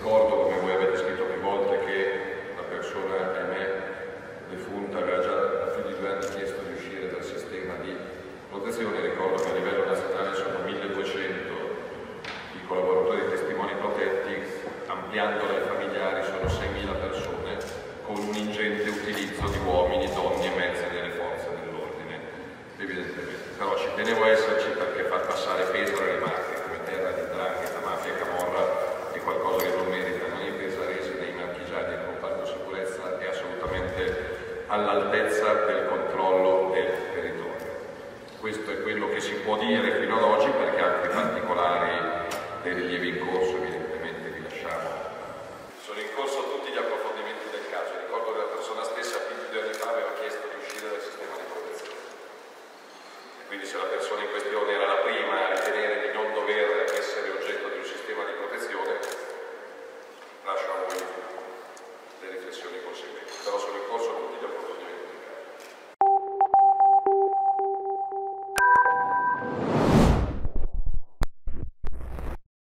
Ricordo, come voi avete scritto più volte, che la persona, ahimè, defunta aveva già da più di 2 anni chiesto di uscire dal sistema di protezione. Ricordo che a livello nazionale sono 1200 i collaboratori testimoni protetti, ampliandolo ai familiari sono 6000 persone, con un ingente utilizzo di uomini, donne e mezzi delle forze dell'ordine, evidentemente. Però ci tenevo a esserci perché far passare Pesaro e le Marche come terra di 'ndrangheta, mafia e camorra è qualcosa che non meritano i pesaresi, nei marchigiani del comparto sicurezza, è assolutamente all'altezza del controllo del territorio. Questo è quello che si può dire fino ad oggi, perché altri particolari dei rilievi in corso